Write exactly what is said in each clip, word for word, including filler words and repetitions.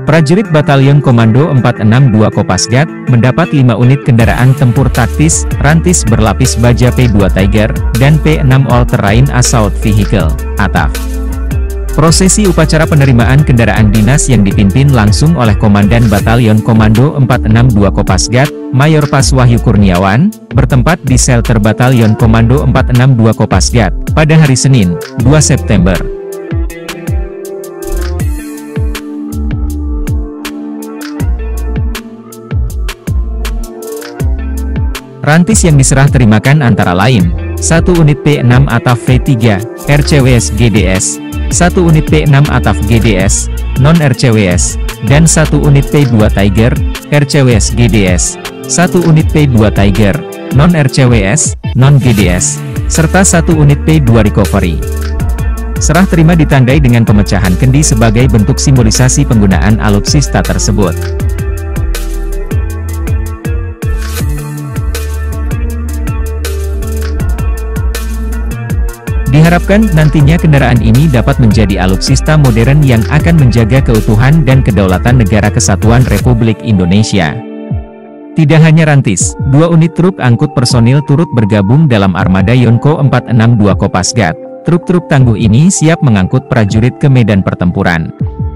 Prajurit Batalion Komando empat enam dua Kopasgat, mendapat lima unit kendaraan tempur taktis, rantis berlapis baja P dua Tiger, dan P enam All Terrain Assault Vehicle, A T A V. Prosesi upacara penerimaan kendaraan dinas yang dipimpin langsung oleh Komandan Batalion Komando empat enam dua Kopasgat, Mayor Pas Wahyu Kurniawan, bertempat di Shelter Batalion Komando empat enam dua Kopasgat, pada hari Senin, dua September. Rantis yang diserah terimakan antara lain, satu unit P enam A T A V V tiga, R C W S G D S, satu unit P enam A T A V G D S, non-R C W S, dan satu unit P dua Tiger, R C W S G D S, satu unit P dua Tiger, non-R C W S, non-G D S, serta satu unit P dua Recovery. Serah terima ditandai dengan pemecahan kendi sebagai bentuk simbolisasi penggunaan alutsista tersebut. Diharapkan nantinya kendaraan ini dapat menjadi alutsista modern yang akan menjaga keutuhan dan kedaulatan Negara Kesatuan Republik Indonesia. Tidak hanya rantis, dua unit truk angkut personil turut bergabung dalam armada Yonko empat enam dua Kopasgat. Truk-truk tangguh ini siap mengangkut prajurit ke medan pertempuran.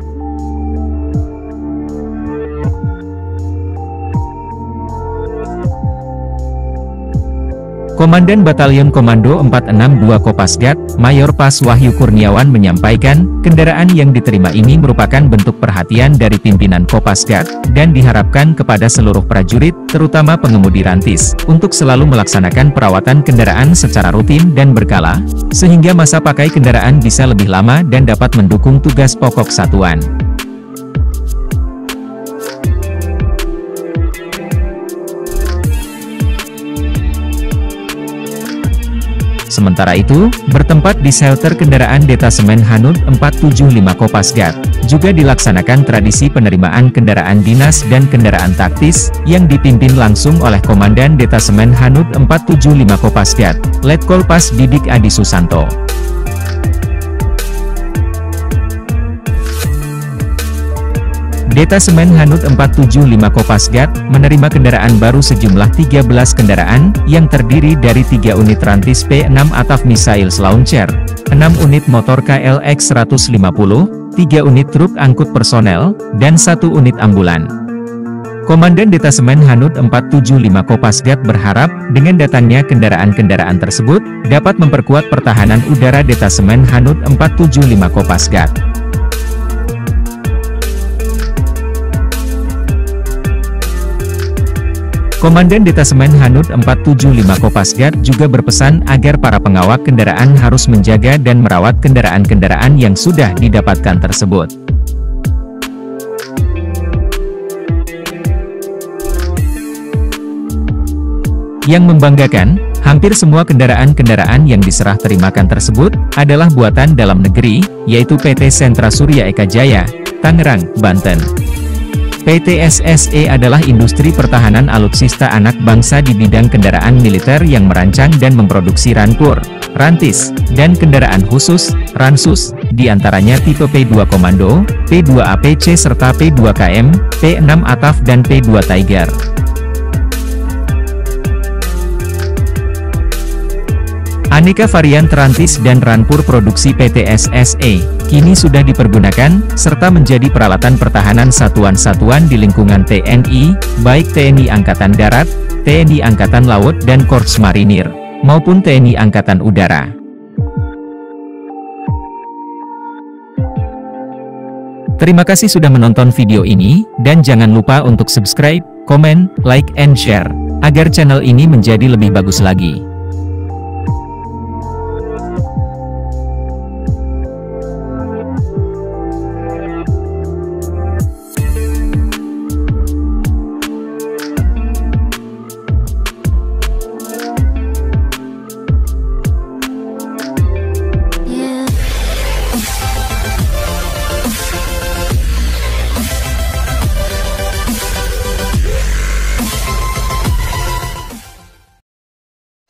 Komandan Batalion Komando empat enam dua Kopasgat, Mayor Pas Wahyu Kurniawan menyampaikan, kendaraan yang diterima ini merupakan bentuk perhatian dari pimpinan Kopasgat, dan diharapkan kepada seluruh prajurit, terutama pengemudi rantis, untuk selalu melaksanakan perawatan kendaraan secara rutin dan berkala, sehingga masa pakai kendaraan bisa lebih lama dan dapat mendukung tugas pokok satuan. Sementara itu, bertempat di shelter kendaraan Detasemen Hanud empat tujuh lima Kopasgat, juga dilaksanakan tradisi penerimaan kendaraan dinas dan kendaraan taktis, yang dipimpin langsung oleh Komandan Detasemen Hanud empat tujuh lima Kopasgat, Letkol Pas Didik Adi Susanto. Detasemen Hanud empat tujuh lima Kopasgat, menerima kendaraan baru sejumlah tiga belas kendaraan, yang terdiri dari tiga unit rantis P enam A T A V Missiles Launcher, enam unit motor K L X seratus lima puluh, tiga unit truk angkut personel, dan satu unit ambulan. Komandan Detasemen Hanud empat tujuh lima Kopasgat berharap, dengan datangnya kendaraan-kendaraan tersebut, dapat memperkuat pertahanan udara Detasemen Hanud empat tujuh lima Kopasgat. Komandan Detasemen Hanud empat tujuh lima Kopasgat juga berpesan agar para pengawak kendaraan harus menjaga dan merawat kendaraan-kendaraan yang sudah didapatkan tersebut. Yang membanggakan, hampir semua kendaraan-kendaraan yang diserah terimakan tersebut, adalah buatan dalam negeri, yaitu P T Sentra Surya Eka Jaya, Tangerang, Banten. P T S S E adalah industri pertahanan alutsista anak bangsa di bidang kendaraan militer yang merancang dan memproduksi rampur, rantis, dan kendaraan khusus, ransus, diantaranya tipe P dua Komando, P dua A P C serta P dua K M, P enam A T A V dan P dua Tiger. Aneka varian rantis dan rampur produksi P T S S E, kini sudah dipergunakan, serta menjadi peralatan pertahanan satuan-satuan di lingkungan T N I, baik T N I Angkatan Darat, T N I Angkatan Laut dan Korps Marinir, maupun T N I Angkatan Udara. Terima kasih sudah menonton video ini, dan jangan lupa untuk subscribe, komen, like, and share, agar channel ini menjadi lebih bagus lagi.